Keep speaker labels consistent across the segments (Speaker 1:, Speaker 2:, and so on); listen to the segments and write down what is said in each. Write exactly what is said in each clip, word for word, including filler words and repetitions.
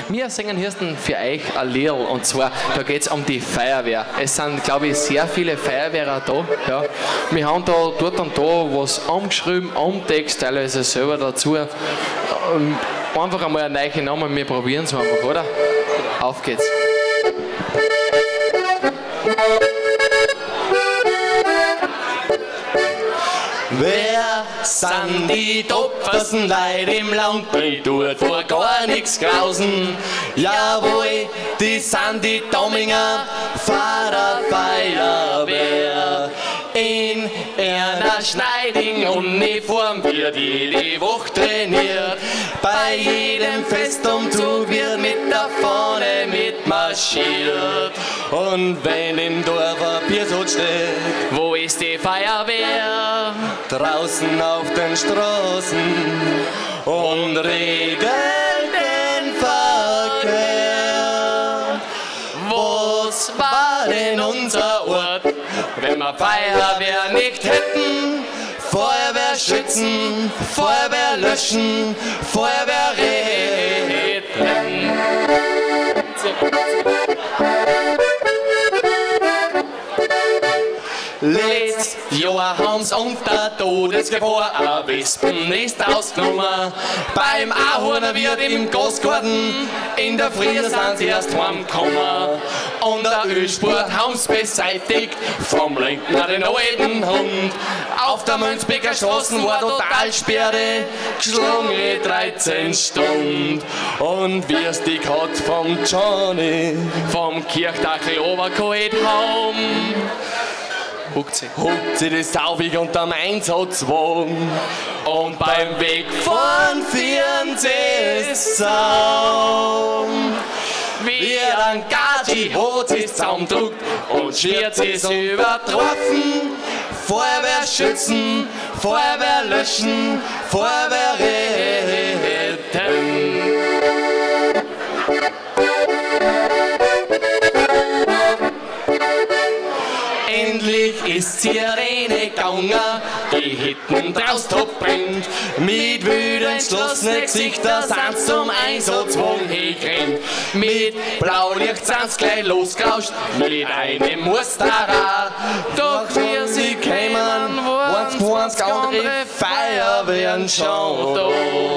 Speaker 1: Wir singen hier für euch ein Lied, und zwar, da geht es um die Feuerwehr. Es sind, glaube ich, sehr viele Feuerwehrer da. Ja. Wir haben da dort und da was umgeschrieben, umtext, teilweise selber dazu. Ähm, einfach einmal einen neuen Namen, wir probieren es einfach, oder? Auf geht's.
Speaker 2: Wer sind die tapfersten Leute im Land, die tut vor gar nichts grausen? Jawohl, die sind die Domminger Fahrer Feuerwehr. In einer schneidigen Uniform wird jede Woche trainiert. Bei jedem Festumzug wird mit der Fahne mitmarschiert. Und wenn im Dorf ein Biersot steht,
Speaker 1: wo ist die Feuerwehr?
Speaker 2: Draußen auf den Straßen und regelt den Verkehr. Was war denn unser Ort, wenn wir Feuerwehr nicht hätten? Feuerwehr schützen, Feuerwehr löschen, Feuerwehr retten. Letztes Jahr haben's unter Todesgefahr ein Wespennest ausgenommen. Beim Ahorner wird im Gasgarten in der Früh sind sie erst heimgekommen. Und der Ölspurt haben's beseitigt, vom Lindner den alten Hund. Auf der Münzbecker Straße war Totalsperre, geschlungene dreizehn Stunden. Und wie's die Katz vom Johnny
Speaker 1: vom Kirchdachel runtergeholt haben, huckt sie.
Speaker 2: Huckt sie das Taufig unterm Einsatzwagen. Und beim Wegfahren führen sie es zusammen. Wie ein Gaji hat sie zusammendruckt und schwirrt sie es übertroffen. Feuerwehr schützen, Feuerwehr löschen, Feuerwehr retten. Endlich ist Sirene gegangen, die Hitten draus top brennt. Mit wüden entschlossenen Gesichtern sind's zum Einsatzwagen hingerannt. Mit Blaulicht sind's gleich losgerauscht, mit einem Musterer. Doch wie sie kämen, waren's ganz andere Feuerwehren schon da.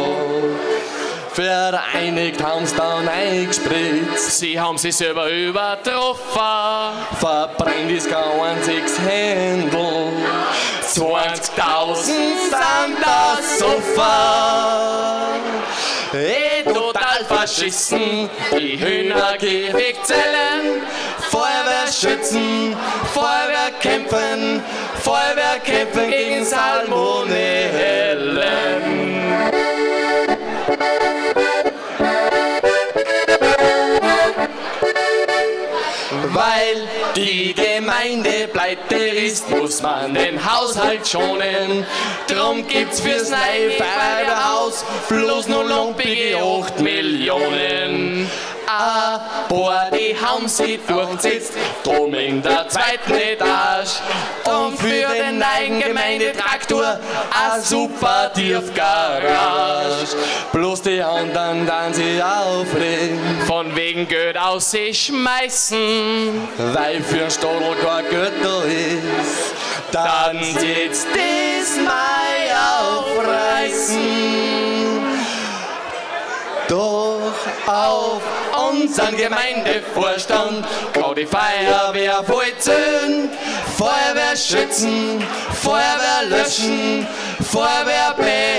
Speaker 2: Vereinigt haben's dann eingespritzt.
Speaker 1: Sie haben sich selber übertroffen.
Speaker 2: Verbrennt ist kein einziges Händel. zwanzigtausend sind das Sofa. Eh, total verschissen, die Hühnerkäfigzellen. Feuerwehr schützen, Feuerwehr kämpfen, Feuerwehr kämpfen gegen Salmonellen. Weil die Gemeinde pleite ist, muss man den Haushalt schonen. Drum gibt's fürs neue Feuerwehrhaus bloß nur lumpige acht Millionen. Aber die haben sie durchgesetzt, drum in der zweiten Etage. Und für den neuen Gemeindetraktor a super Tiefgarage. Bloß die anderen dann sie aufregen,
Speaker 1: von wegen Geld aus sie schmeißen,
Speaker 2: weil für Stadl kein Geld da ist. Dann jetzt das Mai aufreißen. Doch auf unseren Gemeindevorstand kann die Feuerwehr vollziehen. Feuerwehr schützen, Feuerwehr löschen, Feuerwehr